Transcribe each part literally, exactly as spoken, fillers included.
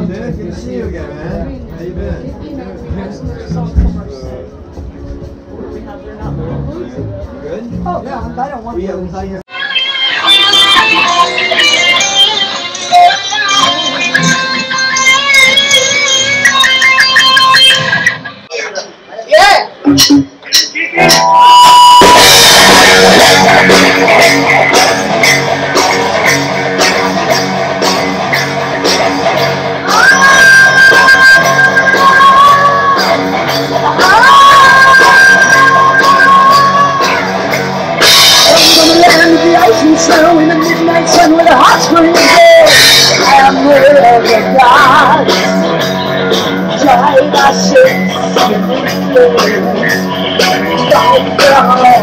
Dude, good to see you again, man. How you been? Good? Oh, yeah, I don't want to. Yeah, Snow in the midnight sun with a hot spring glow. I'm where the gods drive our ships like the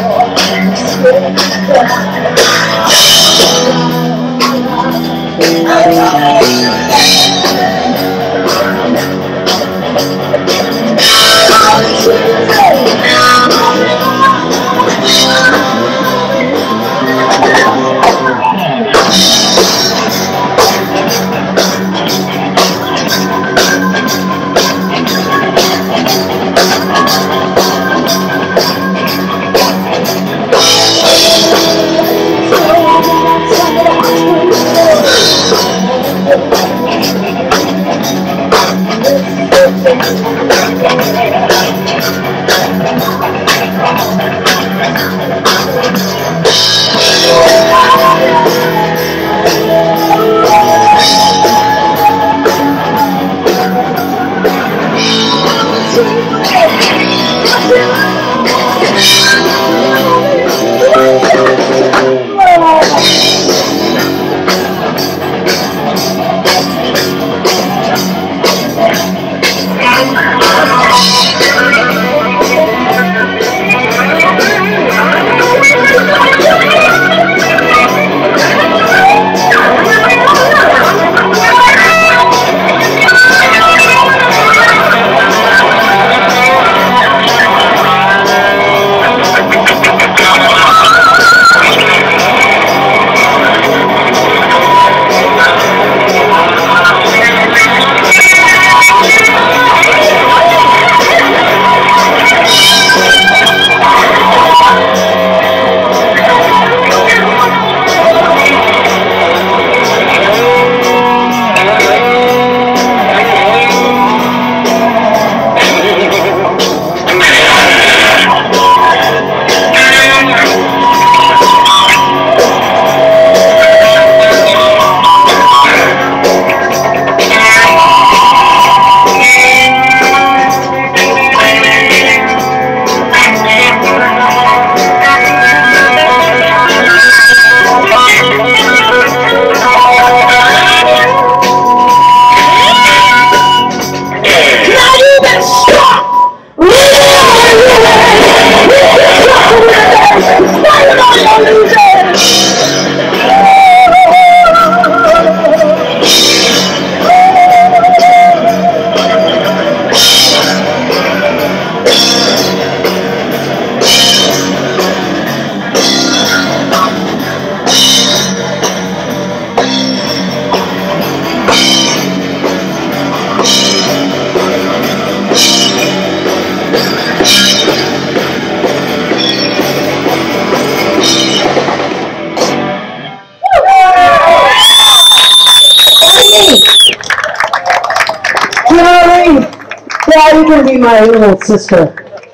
Keona Lee, yeah, you're going to be my little sister.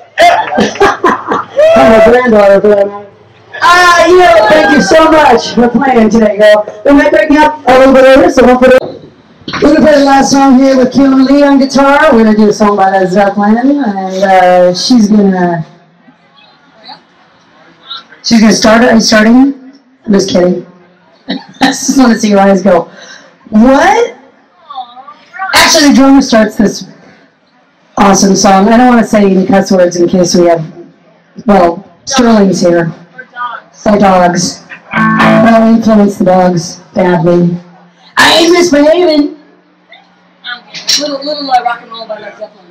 I'm a granddaughter, but ah, you know, thank you so much for playing today, girl. We might break up a little bit later, so we'll put it. We're going to play the last song here with Keona Lee on guitar. We're going to do a song by that Zeppelin, and uh, she's going to, she's going to start it. Are you starting? I'm just kidding. I just want to see your eyes go. What? Actually, the drummer starts this awesome song. I don't want to say any cuss words in case we have, well, Sterling's here. Or dogs. Or dogs. Well, influence the dogs badly. I misbehaving. Okay. Little, little uh, rock and roll by Led Zeppelin.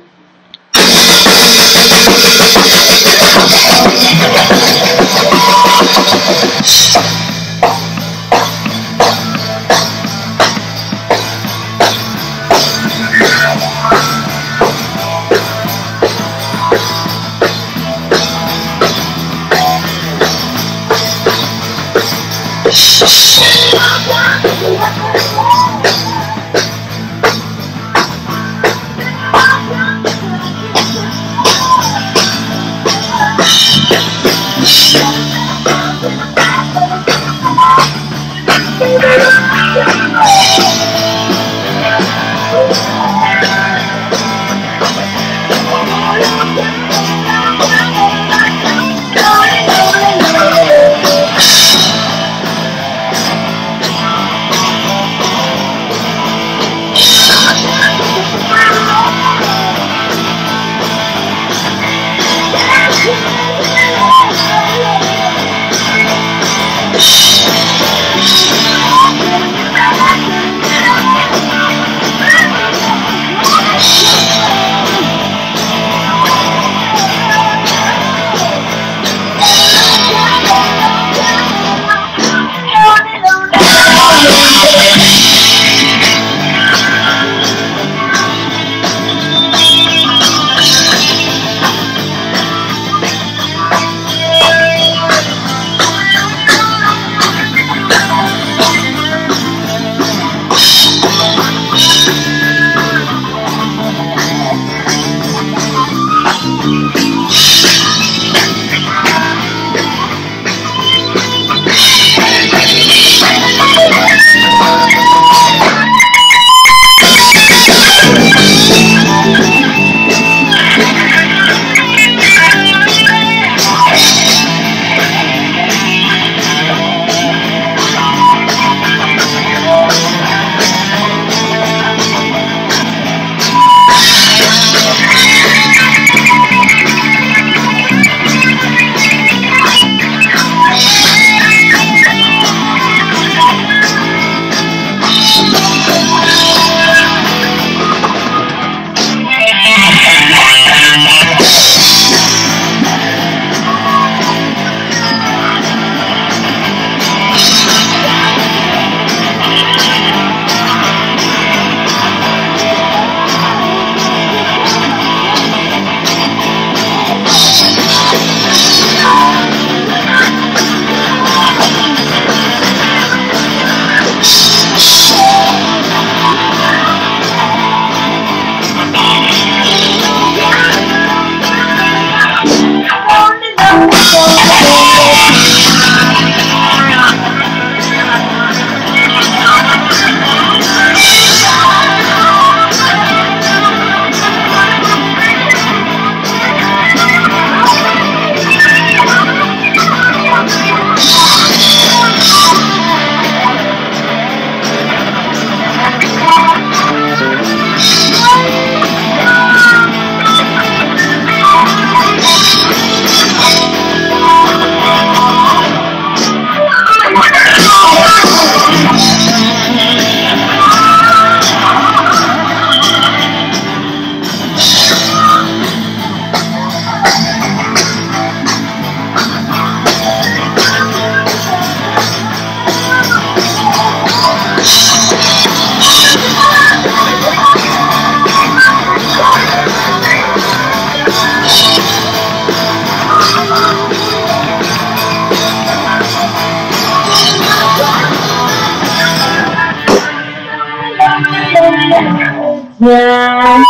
Yeah.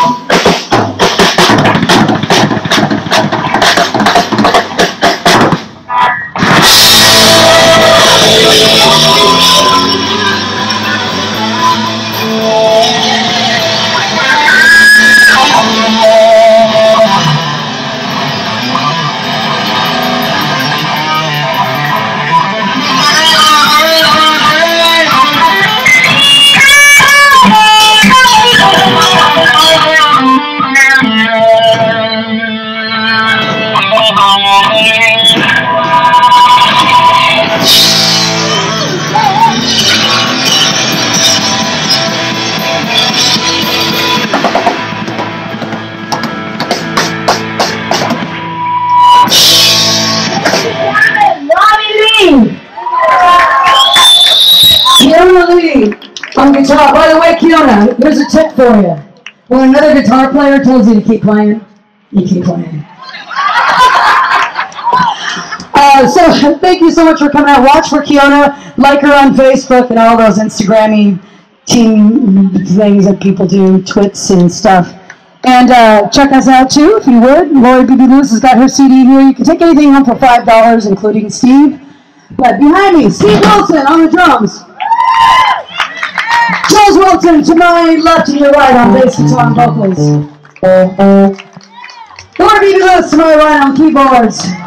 Roni Lee! Keona Lee on guitar. By the way, Keona, here's a tip for you. When another guitar player tells you to keep playing, you keep playing. Uh, Uh, so thank you so much for coming out. Watch for Keona. Like her on Facebook and all those Instagrammy team things that people do, twits and stuff. And uh, check us out too, if you would. Lori B B Lewis has got her C D here. You can take anything home for five dollars, including Steve. But behind me, Steve Wilson on the drums. Charles Wilson to my left and your right on bass and on vocals. Lori B B Lewis to my right on keyboards.